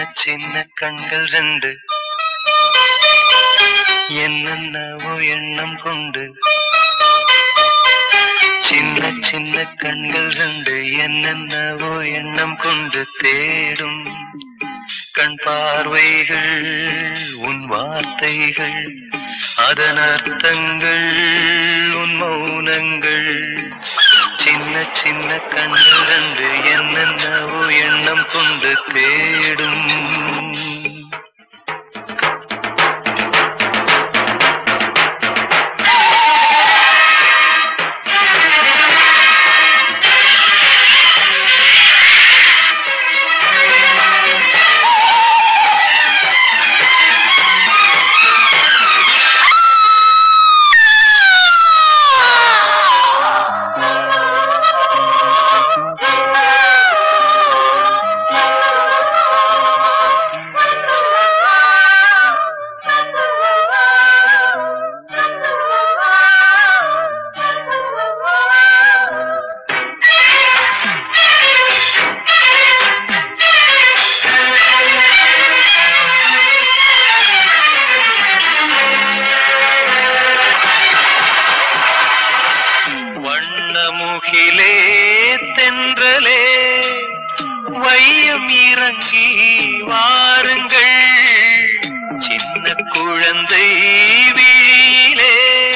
சின்ன கண்கள் ரெண்டு என்னென்னவோ எண்ணம் கொண்டு சின்ன சின்ன கண்கள் ரெண்டு என்னென்னவோ எண்ணம் கொண்டு தேடும் கண் பார்வைகள் உன் வார்த்தைகள் அதன் அர்த்தங்கள் உன் மௌனங்கள் சின்ன சின்ன கண்கள் ரெண்டு என்னென்னவோ எண்ணம் கொண்டு தேடும் முகிலே தென்றலே வையம் இறங்கி வாருங்கள் சின்ன குழந்தை வீலே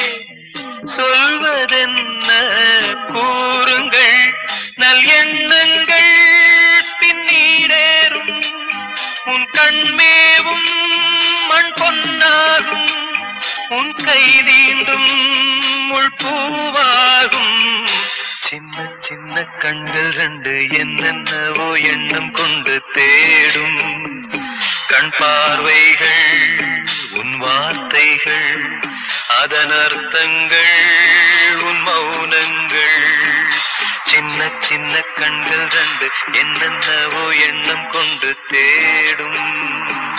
சொல்வதென்ன கூறுங்கள் நல் எண்ணங்கள் பின்னீடேறும் உன் கண்மேவும் மண் பொன்னாகும் உன் கை தீண்டும் முள்பூவாகும் சின்ன சின்ன கண்கள் ரெண்டு என்னென்னவோ எண்ணம் கொண்டு தேடும் கண் பார்வைகள் உன் வார்த்தைகள் அதன் அர்த்தங்கள் உன் மௌனங்கள் சின்ன சின்ன கண்கள் ரெண்டு என்னென்னவோ எண்ணம் கொண்டு தேடும்